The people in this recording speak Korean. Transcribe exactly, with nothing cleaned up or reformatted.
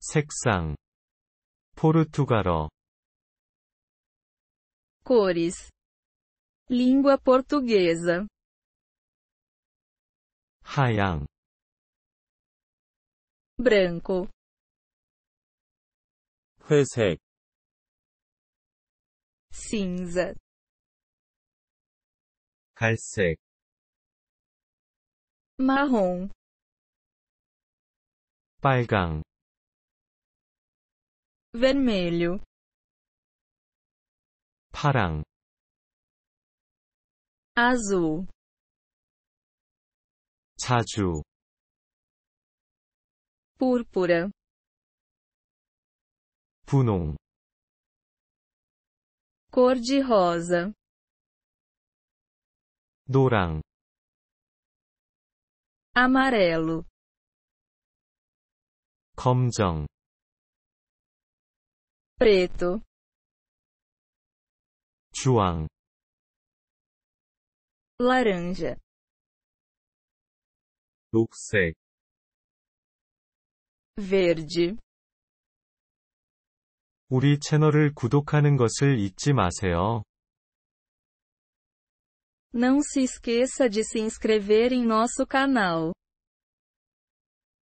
색상, 포르투갈어, cores, língua portuguesa, 하양, branco, 회색, cinza, 갈색, marrom, 빨강, vermelho, 파랑, azul, 자주, púrpura, 분홍, cor-de-rosa, 노랑, amarelo, 검정, preto, 주황, laranja, 녹색, verde. 우리 채널을 구독하는 것을 잊지 마세요. Não se esqueça de se inscrever em nosso canal.